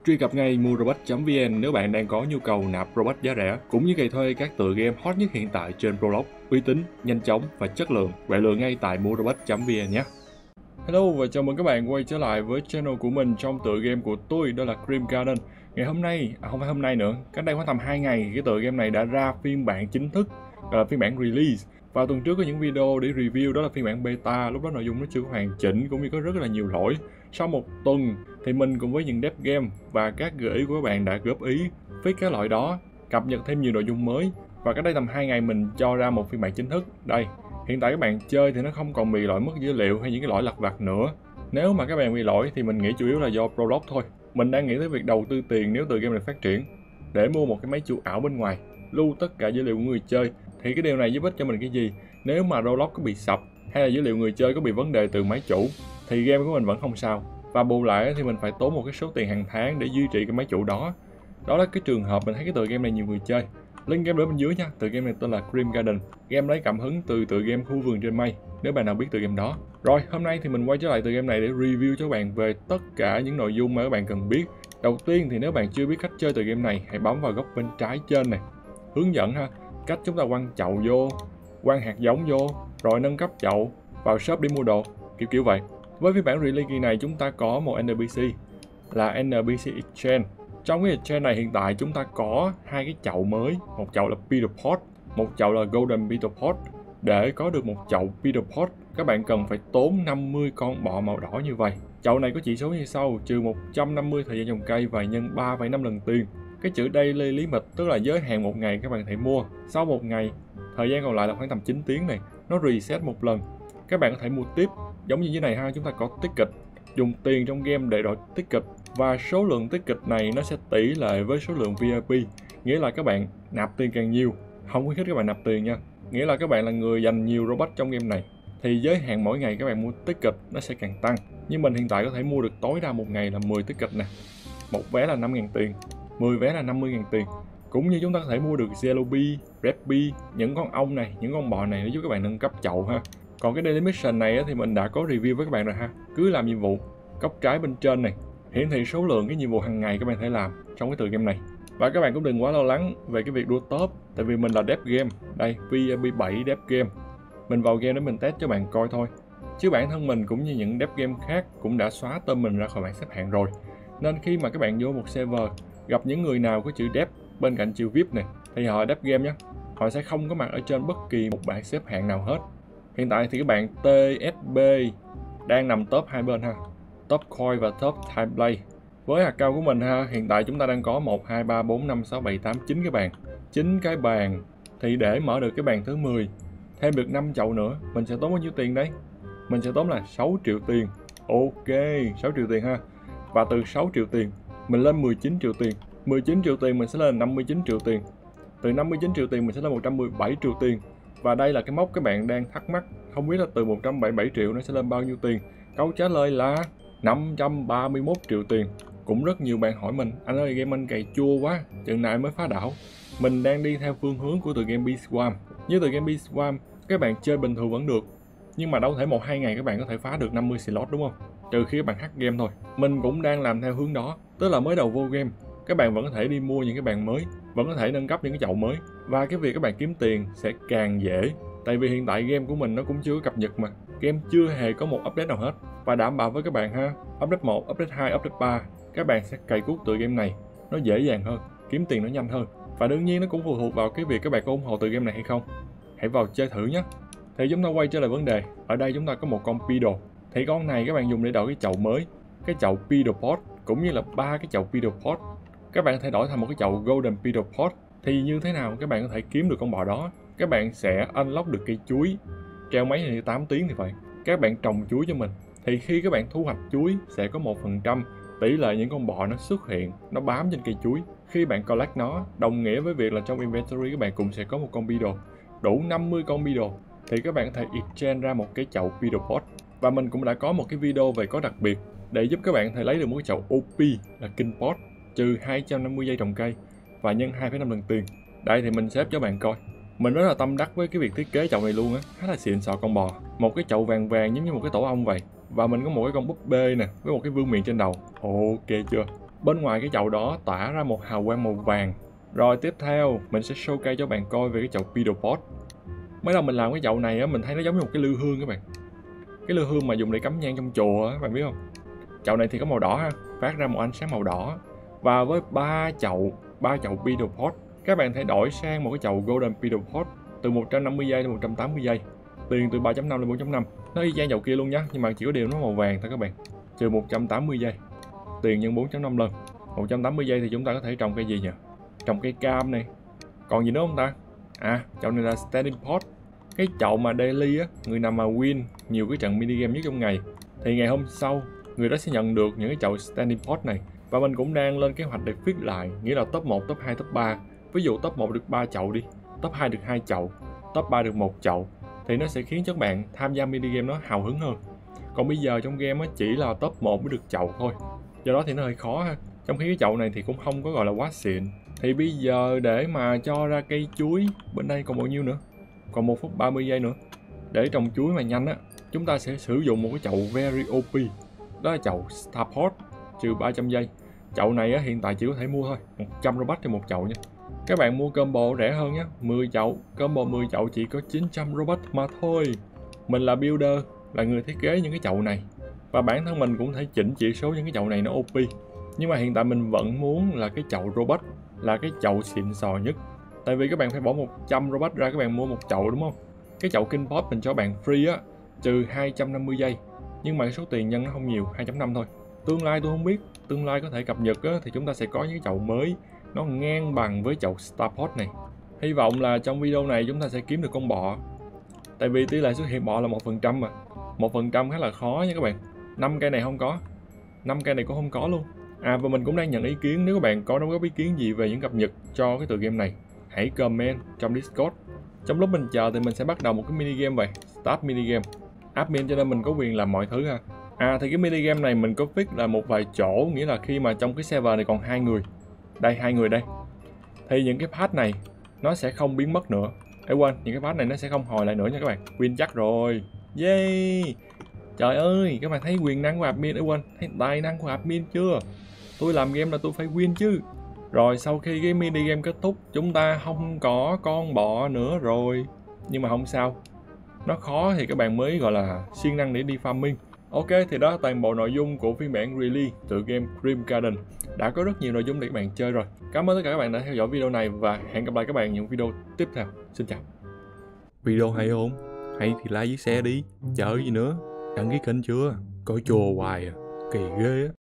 Truy cập ngay muarobot.vn nếu bạn đang có nhu cầu nạp robot giá rẻ, cũng như cày thuê các tựa game hot nhất hiện tại trên Roblox, uy tín, nhanh chóng và chất lượng. Bạn lựa ngay tại muarobot.vn nhé. Hello và chào mừng các bạn quay trở lại với channel của mình trong tựa game của tôi, đó là Grim Garden. Ngày hôm nay, không phải hôm nay nữa, cách đây khoảng tầm 2 ngày, cái tựa game này đã ra phiên bản chính thức, gọi là phiên bản release. Vào tuần trước có những video để review, đó là phiên bản beta, lúc đó nội dung nó chưa hoàn chỉnh cũng như có rất là nhiều lỗi. Sau một tuần thì mình cùng với những dev game và các gợi ý của các bạn đã góp ý fix các lỗi đó, cập nhật thêm nhiều nội dung mới. Và cách đây tầm 2 ngày mình cho ra một phiên bản chính thức. Đây, hiện tại các bạn chơi thì nó không còn bị lỗi mất dữ liệu hay những cái lỗi lặt vặt nữa. Nếu mà các bạn bị lỗi thì mình nghĩ chủ yếu là do Roblox thôi. Mình đang nghĩ tới việc đầu tư tiền nếu tựa game này phát triển để mua một cái máy chủ ảo bên ngoài, lưu tất cả dữ liệu của người chơi. Thì cái điều này giúp ích cho mình cái gì? Nếu mà Roblox có bị sập hay là dữ liệu người chơi có bị vấn đề từ máy chủ thì game của mình vẫn không sao. Và bù lại thì mình phải tốn một cái số tiền hàng tháng để duy trì cái máy chủ đó. Đó là cái trường hợp mình thấy cái tựa game này nhiều người chơi. Link game ở bên dưới nha. Tựa game này tên là Grim Garden. Game lấy cảm hứng từ tựa game Khu vườn trên mây, nếu bạn nào biết tựa game đó. Rồi, hôm nay thì mình quay trở lại tựa game này để review cho các bạn về tất cả những nội dung mà các bạn cần biết. Đầu tiên thì nếu bạn chưa biết cách chơi tựa game này, hãy bấm vào góc bên trái trên này, hướng dẫn ha, cách chúng ta quăng chậu vô, quăng hạt giống vô, rồi nâng cấp chậu, vào shop đi mua đồ, kiểu vậy. Với phiên bản release kỳ này chúng ta có một NPC là NPC Exchange. Trong cái Exchange này hiện tại chúng ta có hai cái chậu mới, một chậu là Peter Pot, một chậu là Golden Peter Pot. Để có được một chậu Peter Pot, các bạn cần phải tốn 50 con bọ màu đỏ như vậy. Chậu này có chỉ số như sau: trừ 150 thời gian trồng cây và nhân 3,5 lần tiền. Cái chữ daily limit tức là giới hạn một ngày các bạn thể mua. Sau một ngày, thời gian còn lại là khoảng tầm 9 tiếng này, nó reset một lần. Các bạn có thể mua tiếp, giống như thế này ha, chúng ta có ticket, dùng tiền trong game để đổi ticket, và số lượng ticket này nó sẽ tỷ lệ với số lượng VIP, nghĩa là các bạn nạp tiền càng nhiều, không khuyến khích các bạn nạp tiền nha, nghĩa là các bạn là người dành nhiều robot trong game này thì giới hạn mỗi ngày các bạn mua ticket nó sẽ càng tăng. Nhưng mình hiện tại có thể mua được tối đa một ngày là 10 ticket nè, một vé là 5.000 tiền, 10 vé là 50.000 tiền. Cũng như chúng ta có thể mua được Yellow Bee, Red Bee, những con ong này, những con bò này để giúp các bạn nâng cấp chậu ha. Còn cái Daily Mission này thì mình đã có review với các bạn rồi ha. Cứ làm nhiệm vụ, góc trái bên trên này hiển thị số lượng cái nhiệm vụ hàng ngày các bạn thể làm trong cái tựa game này. Và các bạn cũng đừng quá lo lắng về cái việc đua top, tại vì mình là dev game. Đây, VIP7 dev game. Mình vào game để mình test cho bạn coi thôi. Chứ bản thân mình cũng như những dev game khác cũng đã xóa tên mình ra khỏi bảng xếp hạng rồi. Nên khi mà các bạn vô một server gặp những người nào có chữ dev bên cạnh chữ VIP này thì họ dev game nhé. Họ sẽ không có mặt ở trên bất kỳ một bảng xếp hạng nào hết. Hiện tại thì các bạn TSB đang nằm top hai bên ha, top coin và top time play. Với account của mình ha, hiện tại chúng ta đang có 1, 2, 3, 4, 5, 6, 7, 8, 9 cái bàn. 9 cái bàn thì để mở được cái bàn thứ 10, thêm được 5 chậu nữa, mình sẽ tốn bao nhiêu tiền đấy? Mình sẽ tốn là 6 triệu tiền. Ok, 6 triệu tiền ha. Và từ 6 triệu tiền mình lên 19 triệu tiền. 19 triệu tiền mình sẽ lên 59 triệu tiền. Từ 59 triệu tiền mình sẽ lên 117 triệu tiền. Và đây là cái mốc các bạn đang thắc mắc, không biết là từ 177 triệu nó sẽ lên bao nhiêu tiền. Câu trả lời là 531 triệu tiền. Cũng rất nhiều bạn hỏi mình, anh ơi game anh cày chua quá, chừng nào mới phá đảo. Mình đang đi theo phương hướng của tựa game Beeswarm. Như tựa game Beeswarm, các bạn chơi bình thường vẫn được, nhưng mà đâu thể 1-2 ngày các bạn có thể phá được 50 slot đúng không? Trừ khi các bạn hack game thôi. Mình cũng đang làm theo hướng đó, tức là mới đầu vô game các bạn vẫn có thể đi mua những cái bàn mới, vẫn có thể nâng cấp những cái chậu mới, và cái việc các bạn kiếm tiền sẽ càng dễ. Tại vì hiện tại game của mình nó cũng chưa có cập nhật mà, game chưa hề có một update nào hết. Và đảm bảo với các bạn ha, update 1, update 2, update 3 các bạn sẽ cày cuốc tựa game này nó dễ dàng hơn, kiếm tiền nó nhanh hơn. Và đương nhiên nó cũng phụ thuộc vào cái việc các bạn có ủng hộ tựa game này hay không. Hãy vào chơi thử nhé. Thì chúng ta quay trở lại vấn đề. Ở đây chúng ta có một con Pedo. Thì con này các bạn dùng để đổi cái chậu mới, cái chậu Pedo Pot, cũng như là 3 cái chậu Pedo Pot. Các bạn có thể đổi thành một cái chậu Golden Pedo Pot. Thì như thế nào các bạn có thể kiếm được con bò đó? Các bạn sẽ unlock được cây chuối, treo máy thì 8 tiếng thì vậy. Các bạn trồng chuối cho mình, thì khi các bạn thu hoạch chuối sẽ có 1% tỷ lệ những con bò nó xuất hiện, nó bám trên cây chuối. Khi bạn collect nó, đồng nghĩa với việc là trong inventory các bạn cũng sẽ có một con Pedo. Đủ 50 con Pedo thì các bạn có thể exchange ra một cái chậu Pedo Pot. Và mình cũng đã có một cái video về có đặc biệt để giúp các bạn có thể lấy được một cái chậu OP là King Pot, trừ 250 giây trồng cây và nhân 2,5 lần tiền. Đây thì mình xếp cho bạn coi. Mình rất là tâm đắc với cái việc thiết kế chậu này luôn á, khá là xịn sò con bò. Một cái chậu vàng vàng giống như một cái tổ ong vậy. Và mình có một cái con búp bê nè, với một cái vương miện trên đầu. Ok chưa? Bên ngoài cái chậu đó tỏa ra một hào quang màu vàng. Rồi tiếp theo mình sẽ showcase cho bạn coi về cái chậu Pedopod. Mới đầu mình làm cái chậu này á, mình thấy nó giống như một cái lư hương các bạn. Cái lư hương mà dùng để cắm nhang trong chùa á, bạn biết không? Chậu này thì có màu đỏ ha, phát ra một ánh sáng màu đỏ. Và với ba chậu Pedopod, các bạn thể đổi sang một cái chậu Golden Pedopod từ 150 giây đến 180 giây. Tiền từ 3.5 đến 4.5. Nó y chang chậu kia luôn nhá, nhưng mà chỉ có điều nó màu vàng thôi các bạn. Trừ 180 giây. Tiền nhân 4.5 lần. 180 giây thì chúng ta có thể trồng cây gì nhỉ? Trồng cây cam này. Còn gì nữa không ta? À, chậu này là Standing Pot. Cái chậu mà daily á, người nào mà win nhiều cái trận mini game nhất trong ngày thì ngày hôm sau người đó sẽ nhận được những cái chậu Standing Pot này. Và mình cũng đang lên kế hoạch để fix lại, nghĩa là top 1, top 2, top 3. Ví dụ top 1 được 3 chậu đi, top 2 được 2 chậu, top 3 được 1 chậu thì nó sẽ khiến cho các bạn tham gia mini game nó hào hứng hơn. Còn bây giờ trong game á, chỉ là top 1 mới được chậu thôi. Do đó thì nó hơi khó ha. Trong khi cái chậu này thì cũng không có gọi là quá xịn. Thì bây giờ để mà cho ra cây chuối, bên đây còn bao nhiêu nữa? Còn 1 phút 30 giây nữa. Để trồng chuối mà nhanh á, chúng ta sẽ sử dụng một cái chậu Very OP. Đó là chậu Starport, trừ 300 giây. Chậu này á, hiện tại chỉ có thể mua thôi, 100 Robux cho một chậu nha. Các bạn mua combo rẻ hơn nhé, 10 chậu, combo 10 chậu chỉ có 900 Robux mà thôi. Mình là builder, là người thiết kế những cái chậu này. Và bản thân mình cũng thể chỉnh chỉ số những cái chậu này nó OP. Nhưng mà hiện tại mình vẫn muốn là cái chậu Robux là cái chậu xịn sò nhất. Tại vì các bạn phải bỏ 100 Robux ra các bạn mua một chậu đúng không? Cái chậu King Pot mình cho bạn free á, trừ 250 giây. Nhưng mà cái số tiền nhân nó không nhiều, 2.5 thôi. Tương lai tôi không biết, tương lai có thể cập nhật á, thì chúng ta sẽ có những chậu mới nó ngang bằng với chậu Starport này. Hy vọng là trong video này chúng ta sẽ kiếm được con bọ. Tại vì tỷ lệ xuất hiện bọ là 1% mà. 1% khá là khó nha các bạn. 5 cây này không có, 5 cây này cũng không có luôn. À, và mình cũng đang nhận ý kiến, nếu các bạn có đóng góp ý kiến gì về những cập nhật cho cái tựa game này, hãy comment trong Discord. Trong lúc mình chờ thì mình sẽ bắt đầu một cái mini game vậy, Start mini game. Admin cho nên mình có quyền làm mọi thứ ha. À thì cái mini game này mình có fix là một vài chỗ, nghĩa là khi mà trong cái server này còn 2 người. Đây, 2 người đây. Thì những cái patch này nó sẽ không biến mất nữa. Ê quên, những cái patch này nó sẽ không hồi lại nữa nha các bạn. Win chắc rồi. Yay! Trời ơi, các bạn thấy quyền năng của admin, quên, thấy tài năng của admin chưa? Tôi làm game là tôi phải win chứ. Rồi sau khi cái mini game kết thúc, chúng ta không có con bọ nữa rồi. Nhưng mà không sao. Nó khó thì các bạn mới gọi là siêng năng để đi farming. Ok, thì đó là toàn bộ nội dung của phiên bản release tựa game Grim Garden. Đã có rất nhiều nội dung để các bạn chơi rồi. Cảm ơn tất cả các bạn đã theo dõi video này và hẹn gặp lại các bạn những video tiếp theo. Xin chào. Video hay không? Hay thì like với share đi. Chờ gì nữa? Đăng ký kênh chưa? Coi chùa hoài à. Kỳ ghê á.